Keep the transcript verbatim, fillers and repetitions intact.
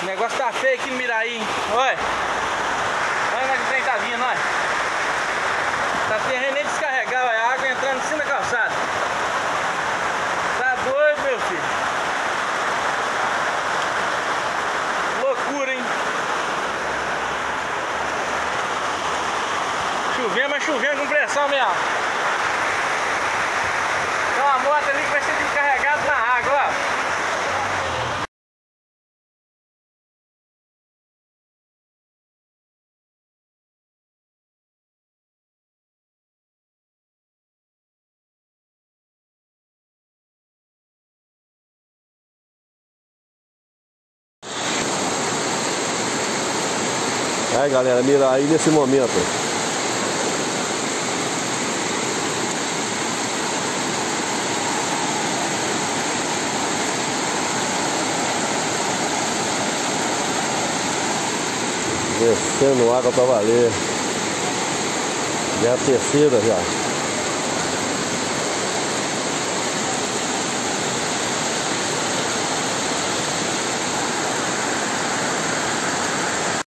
negócio tá feio aqui no Miraí. Olha. Olha onde o trem tá vindo, olha. Tá sem nem descarregar, olha. A água entrando em cima da calçada. Tá doido, meu filho. Loucura, hein? Chovendo, mas chovendo com pressão mesmo. Tem uma moto ali que vai ser descarregada na água, ó. Aí galera, mira aí nesse momento. Descendo água pra valer. Já é a terceira já.